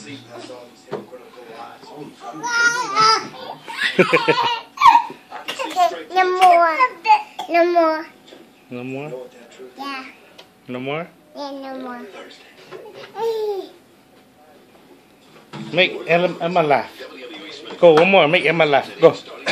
No more. No more. No more? Yeah. No more? Yeah, no more. Make Emma laugh. Go, one more. Make Emma laugh. Go.